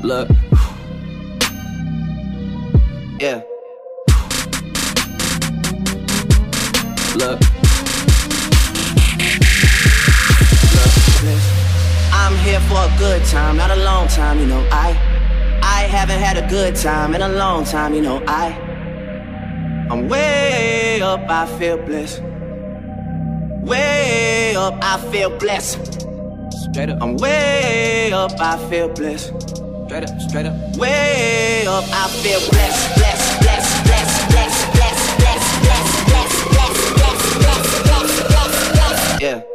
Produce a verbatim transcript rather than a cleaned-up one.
Look. Yeah. Look. Look. I'm here for a good time, not a long time, you know. I I haven't had a good time in a long time, you know. I I'm way up, I feel blessed. Way up, I feel blessed. Straight up. I'm way up, I feel blessed. Straight up, straight up. Way up, I feel blessed, blessed, blessed, blessed, blessed, blessed, blessed, blessed, blessed, blessed, blessed, blessed, blessed, blessed, blessed. Yeah.